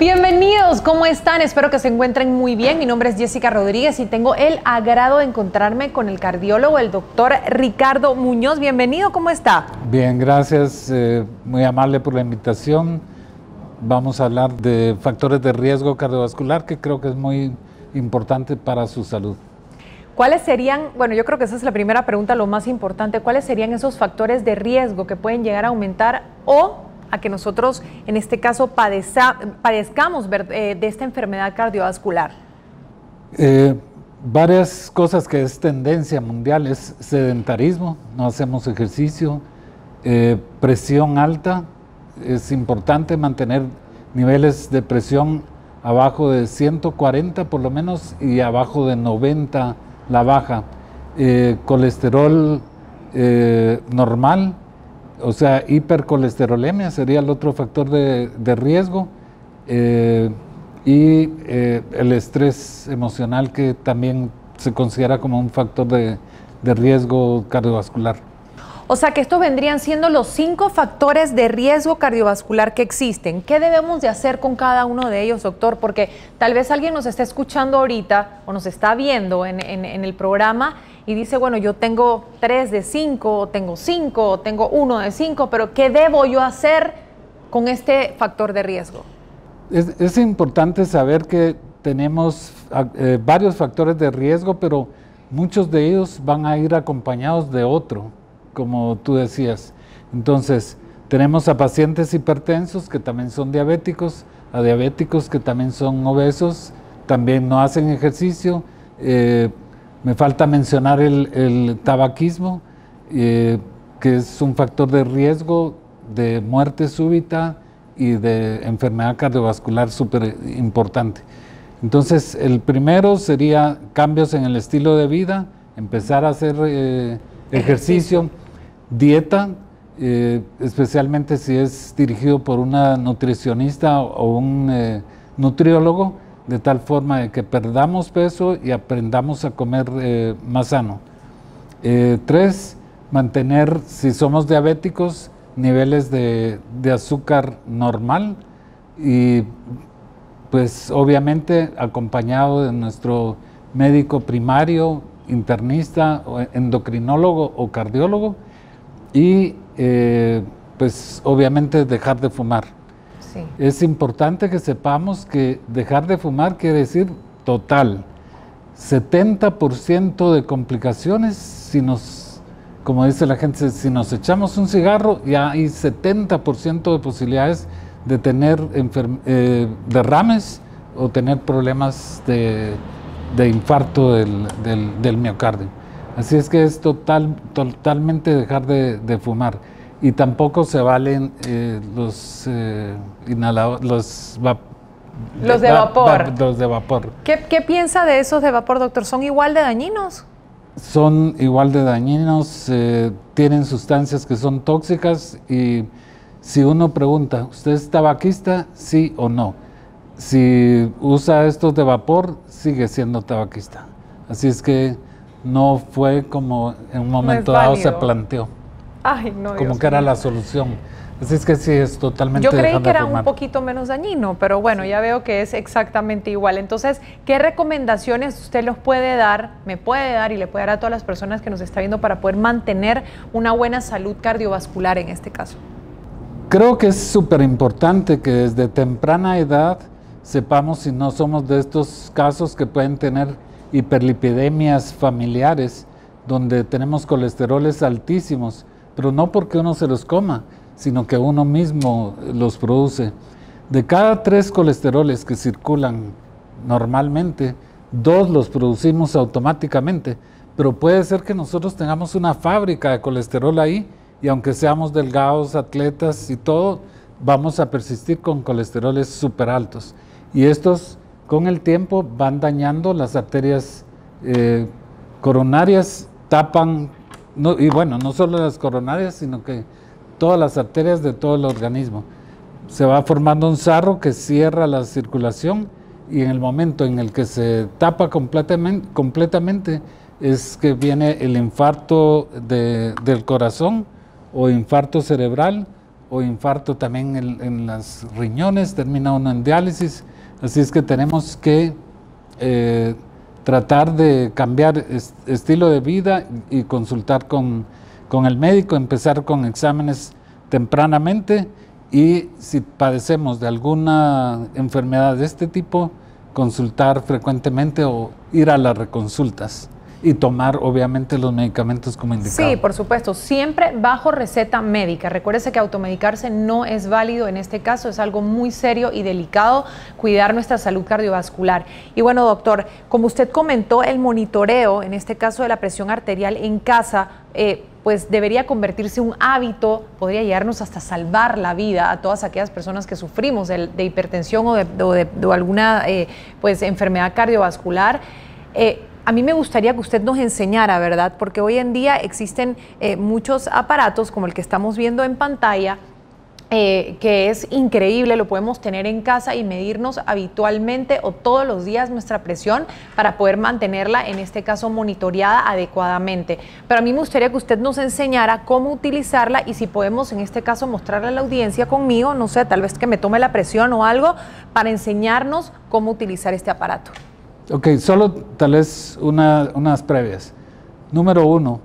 Bienvenidos, ¿cómo están? Espero que se encuentren muy bien. Mi nombre es Jessica Rodríguez y tengo el agrado de encontrarme con el cardiólogo, el doctor Ricardo Muñoz. Bienvenido, ¿cómo está? Bien, gracias. Muy amable por la invitación. Vamos a hablar de factores de riesgo cardiovascular, que creo que es muy importante para su salud. ¿Cuáles serían, bueno, yo creo que esa es la primera pregunta, lo más importante, cuáles serían esos factores de riesgo que pueden llegar a aumentar o a que nosotros, en este caso, padezcamos de esta enfermedad cardiovascular? Varias cosas que es tendencia mundial es sedentarismo, no hacemos ejercicio, presión alta, es importante mantener niveles de presión abajo de 140 por lo menos y abajo de 90 la baja, colesterol normal, o sea, hipercolesterolemia sería el otro factor de riesgo, y el estrés emocional, que también se considera como un factor de riesgo cardiovascular. O sea que estos vendrían siendo los 5 factores de riesgo cardiovascular que existen. ¿Qué debemos de hacer con cada uno de ellos, doctor? Porque tal vez alguien nos está escuchando ahorita o nos está viendo en el programa y dice, bueno, yo tengo 3 de 5, o tengo 5, o tengo 1 de 5, pero ¿qué debo yo hacer con este factor de riesgo? Es importante saber que tenemos varios factores de riesgo, pero muchos de ellos van a ir acompañados de otro, como tú decías. Entonces, tenemos a pacientes hipertensos que también son diabéticos, a diabéticos que también son obesos, también no hacen ejercicio. Me falta mencionar el tabaquismo, que es un factor de riesgo de muerte súbita y de enfermedad cardiovascular súper importante. Entonces, el primero sería cambios en el estilo de vida, empezar a hacer ejercicio, dieta, especialmente si es dirigido por una nutricionista o un nutriólogo, de tal forma de que perdamos peso y aprendamos a comer más sano. 3, mantener, si somos diabéticos, niveles de azúcar normal y pues obviamente acompañado de nuestro médico primario, internista, endocrinólogo o cardiólogo, y pues obviamente dejar de fumar. Sí. Es importante que sepamos que dejar de fumar quiere decir total 70% de complicaciones. Si nos, como dice la gente, si nos echamos un cigarro, ya hay 70% de posibilidades de tener derrames o tener problemas de infarto del miocardio. Así es que es totalmente dejar de fumar. Y tampoco se valen los inhaladores, los de vapor. Los de vapor. ¿Qué piensa de esos de vapor, doctor? ¿Son igual de dañinos? Son igual de dañinos, tienen sustancias que son tóxicas, y si uno pregunta, ¿usted es tabaquista? Sí o no. Si usa estos de vapor, sigue siendo tabaquista. Así es que no fue como en un momento dado se planteó. Ay, no, como Dios que era mío. la solución. Así es que sí, es totalmente. Yo creí que era fumar. un poquito menos dañino, pero bueno, ya veo que es exactamente igual. Entonces, ¿qué recomendaciones usted nos puede dar, me puede dar y le puede dar a todas las personas que nos están viendo para poder mantener una buena salud cardiovascular en este caso? Creo que es súper importante que desde temprana edad sepamos si no somos de estos casos que pueden tener hiperlipidemias familiares, donde tenemos colesteroles altísimos, pero no porque uno se los coma, sino que uno mismo los produce. De cada 3 colesteroles que circulan normalmente, 2 los producimos automáticamente, pero puede ser que nosotros tengamos una fábrica de colesterol ahí, y aunque seamos delgados, atletas y todo, vamos a persistir con colesteroles súper altos. Y estos, con el tiempo, van dañando las arterias coronarias, tapan, y bueno, no solo las coronarias, sino que todas las arterias de todo el organismo. Se va formando un sarro que cierra la circulación, y en el momento en el que se tapa completamente es que viene el infarto del corazón, o infarto cerebral, o infarto también en las riñones, termina uno en diálisis. Así es que tenemos que tratar de cambiar estilo de vida y consultar con el médico, empezar con exámenes tempranamente, y si padecemos de alguna enfermedad de este tipo, consultar frecuentemente o ir a las reconsultas y tomar obviamente los medicamentos como indicado. Sí, por supuesto, siempre bajo receta médica. Recuérdese que automedicarse no es válido en este caso, es algo muy serio y delicado cuidar nuestra salud cardiovascular. Y bueno, doctor, como usted comentó, el monitoreo, en este caso de la presión arterial en casa, pues debería convertirse en un hábito, podría llegarnos hasta salvar la vida a todas aquellas personas que sufrimos de hipertensión o de alguna pues enfermedad cardiovascular. A mí me gustaría que usted nos enseñara, ¿verdad? Porque hoy en día existen muchos aparatos como el que estamos viendo en pantalla, que es increíble, lo podemos tener en casa y medirnos habitualmente o todos los días nuestra presión para poder mantenerla, en este caso, monitoreada adecuadamente. Pero a mí me gustaría que usted nos enseñara cómo utilizarla y si podemos, en este caso, mostrarle a la audiencia conmigo, no sé, tal vez que me tome la presión o algo, para enseñarnos cómo utilizar este aparato. Ok, solo tal vez unas previas. Número uno,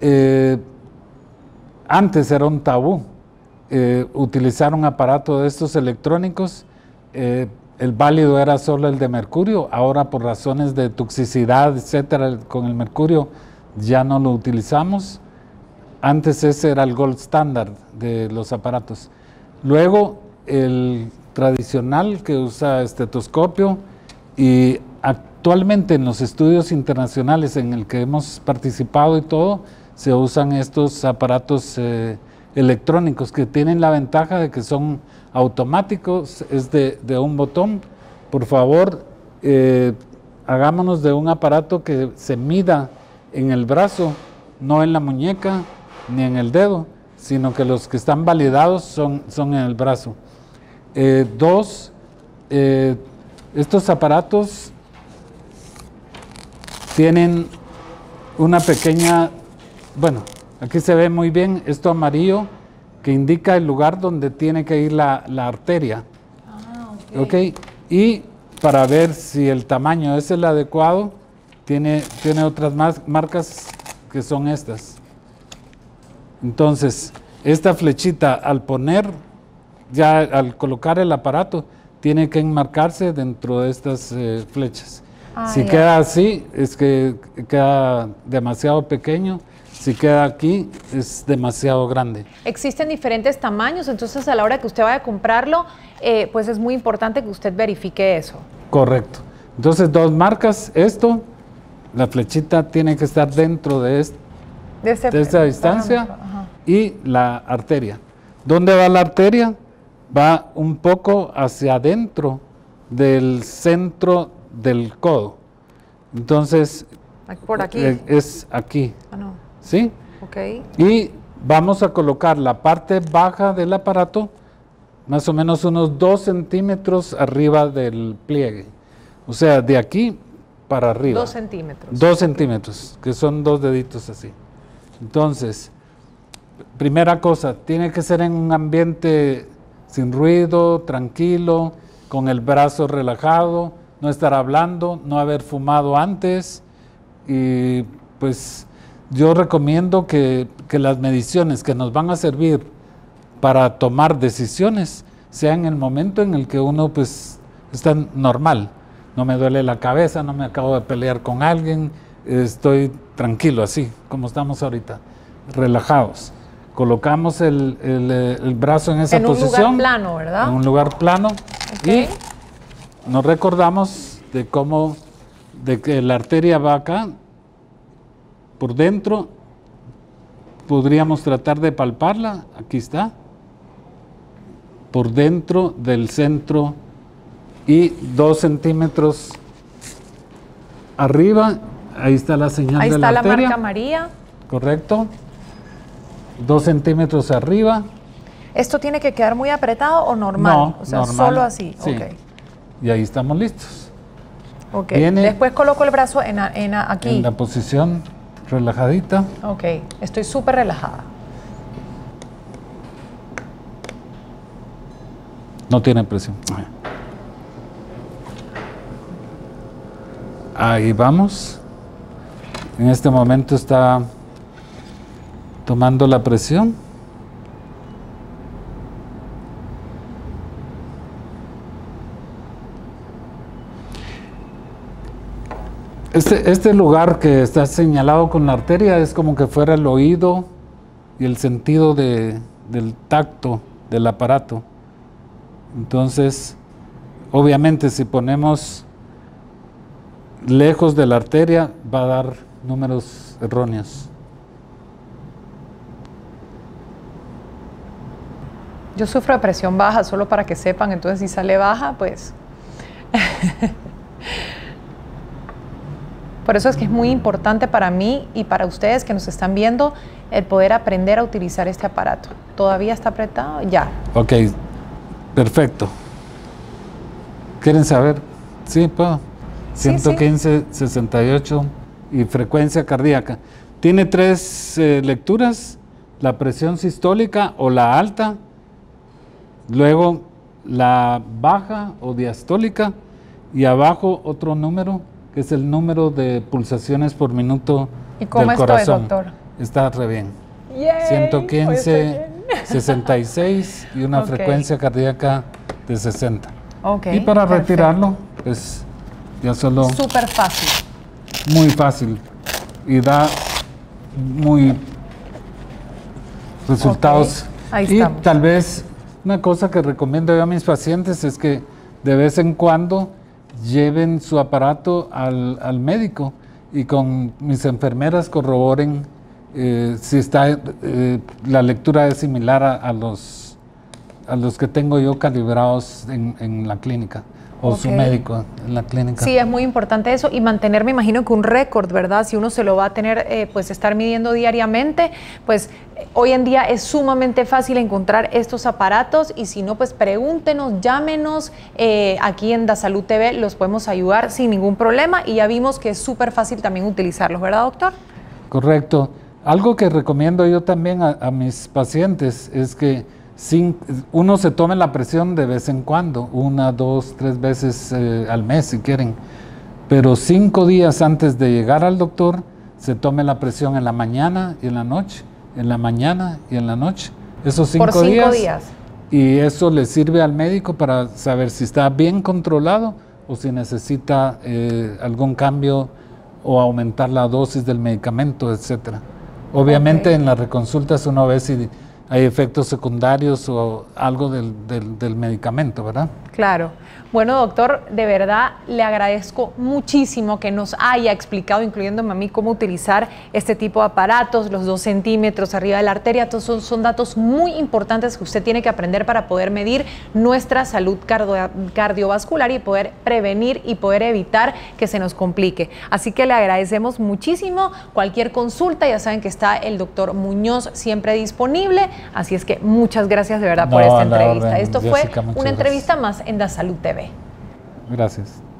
antes era un tabú utilizar un aparato de estos electrónicos. El válido era solo el de mercurio. Ahora, por razones de toxicidad, etcétera, con el mercurio ya no lo utilizamos. Antes ese era el gold standard de los aparatos. Luego el tradicional que usa estetoscopio, y actualmente en los estudios internacionales en el que hemos participado y todo, se usan estos aparatos electrónicos que tienen la ventaja de que son automáticos, es de un botón. Por favor, hagámonos de un aparato que se mida en el brazo, no en la muñeca ni en el dedo, sino que los que están validados son en el brazo. Dos, estos aparatos tienen una pequeña, bueno, aquí se ve muy bien esto amarillo que indica el lugar donde tiene que ir la arteria. Okay. Y para ver si el tamaño es el adecuado, tiene otras marcas que son estas. Entonces, esta flechita al colocar el aparato, tiene que enmarcarse dentro de estas flechas. Si queda así, es que queda demasiado pequeño. Si queda aquí, es demasiado grande. Existen diferentes tamaños, entonces a la hora que usted vaya a comprarlo, pues es muy importante que usted verifique eso. Correcto. Entonces, dos marcas, la flechita tiene que estar dentro de esta distancia, y la arteria. ¿Dónde va la arteria? Va un poco hacia adentro del centro del codo. Entonces, por aquí. Es aquí. No. ¿Sí? Okay. Y vamos a colocar la parte baja del aparato, más o menos unos 2 centímetros arriba del pliegue. O sea, de aquí para arriba. 2 centímetros. 2 centímetros, que son 2 deditos así. Entonces, primera cosa, tiene que ser en un ambiente sin ruido, tranquilo, con el brazo relajado, no estar hablando, no haber fumado antes. Y pues yo recomiendo que las mediciones que nos van a servir para tomar decisiones sean en el momento en el que uno pues está normal. No me duele la cabeza, no me acabo de pelear con alguien, estoy tranquilo así como estamos ahorita, relajados. Colocamos el brazo en esa posición. En un lugar plano, ¿verdad? En un lugar plano. Okay. Y nos recordamos de que la arteria va acá, por dentro. Podríamos tratar de palparla, aquí está, por dentro del centro, y 2 centímetros arriba, ahí está la señal de la arteria. Ahí está la marca María. Correcto. 2 centímetros arriba. ¿Esto tiene que quedar muy apretado o normal? No, o sea, normal. Solo así. Sí. Okay. Y ahí estamos listos. Okay. Después coloco el brazo aquí. En la posición relajadita. Ok, estoy súper relajada. No tiene presión. Ahí vamos. En este momento está tomando la presión. Este lugar que está señalado con la arteria es como que fuera el oído y el sentido del tacto del aparato. Entonces, obviamente, si ponemos lejos de la arteria, va a dar números erróneos. Yo sufro de presión baja, solo para que sepan, entonces si sale baja, pues... Por eso es que es muy importante para mí y para ustedes que nos están viendo el poder aprender a utilizar este aparato. ¿Todavía está apretado? Ya. Ok, perfecto. ¿Quieren saber? Sí, puedo. 115, 68 y frecuencia cardíaca. Tiene 3 lecturas, la presión sistólica o la alta, luego la baja o diastólica y abajo otro número que es el número de pulsaciones por minuto ¿Y cómo del corazón. Doctor? Está re bien. Yay, 115, 66 y una frecuencia cardíaca de 60. Okay, y para perfecto. retirarlo, pues ya solo... Súper fácil. Muy fácil y da muy resultados. Ahí y estamos. Tal vez una cosa que recomiendo yo a mis pacientes es que de vez en cuando lleven su aparato al médico y con mis enfermeras corroboren si está la lectura es similar a los que tengo yo calibrados en la clínica. O su médico en la clínica. Sí, es muy importante eso y mantener, me imagino que un récord, ¿verdad? Si uno se lo va a tener, pues estar midiendo diariamente, pues hoy en día es sumamente fácil encontrar estos aparatos y si no, pues pregúntenos, llámenos, aquí en DaSalud TV los podemos ayudar sin ningún problema y ya vimos que es súper fácil también utilizarlos, ¿verdad, doctor? Correcto. Algo que recomiendo yo también a mis pacientes es que uno se tome la presión de vez en cuando, 1, 2, 3 veces al mes si quieren, pero 5 días antes de llegar al doctor se tome la presión en la mañana y en la noche, en la mañana y en la noche. Esos 5 Por 5 días. Y eso le sirve al médico para saber si está bien controlado o si necesita algún cambio o aumentar la dosis del medicamento, etcétera. Obviamente en las reconsultas uno ve si hay efectos secundarios o algo del medicamento, ¿verdad? Claro. Bueno, doctor, de verdad le agradezco muchísimo que nos haya explicado, incluyéndome a mí, cómo utilizar este tipo de aparatos, los 2 centímetros arriba de la arteria. Todos son datos muy importantes que usted tiene que aprender para poder medir nuestra salud cardiovascular y poder prevenir y poder evitar que se nos complique. Así que le agradecemos muchísimo. Cualquier consulta, ya saben que está el doctor Muñoz siempre disponible. Así es que muchas gracias de verdad por esta entrevista. Esto fue una entrevista más en DaSalud TV. Gracias.